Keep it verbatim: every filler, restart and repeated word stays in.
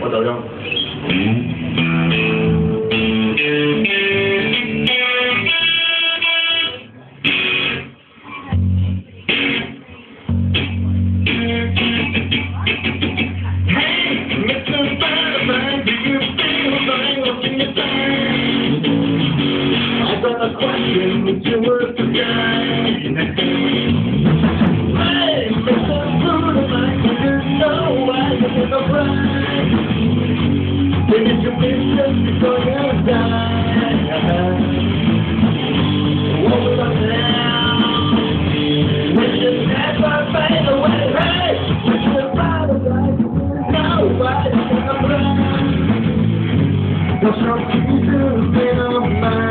我走样。Question that you were forgotten. Hey, it's a food of mine, you didn't know why you were so bright. Didn't you wish just before you died? What was I now? Wish it never fade away. Hey, wish it right away, you didn't know why you were so bright. What's wrong with you, been on my mind?